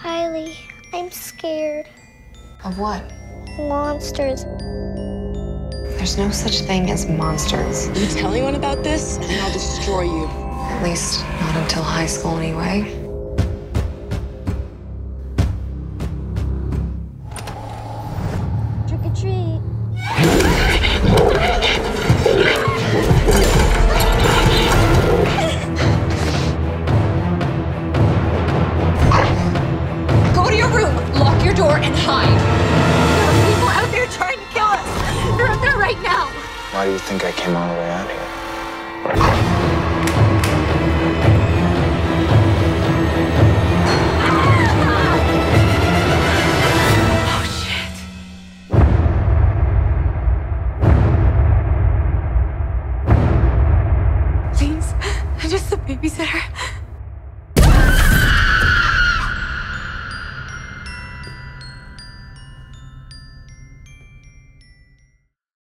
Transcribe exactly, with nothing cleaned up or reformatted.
Kylie, I'm scared. Of what? Monsters. There's no such thing as monsters. You tell anyone about this, and I'll destroy you. At least not until high school anyway. Trick or treat. Go to your room, lock your door, and hide. There are people out there trying to kill us. They're out there right now. Why do you think I came all the way out here? Oh, shit. Please, I'm just a babysitter.